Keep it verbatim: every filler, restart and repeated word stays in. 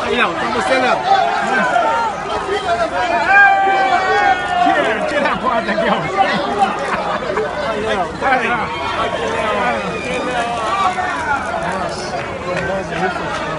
Aí, ó, tá você, Léo. Tira, tira a foto aqui, ó. Aí, Léo. Aí, ó. Aqui, Léo. Aqui, Léo. Nossa, que bom isso.